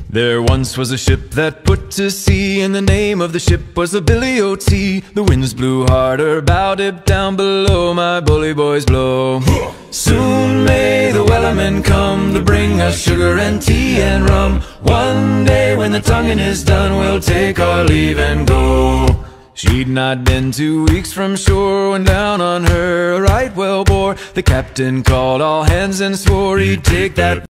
There once was a ship that put to sea, and the name of the ship was the Billy O.T. The winds blew harder, bowed it down below, my bully boys blow. Soon may the wellerman come to bring us sugar and tea and rum. One day when the tonguing is done, we'll take our leave and go. She'd not been 2 weeks from shore when down on her a right whale bore. The captain called all hands and swore he'd take that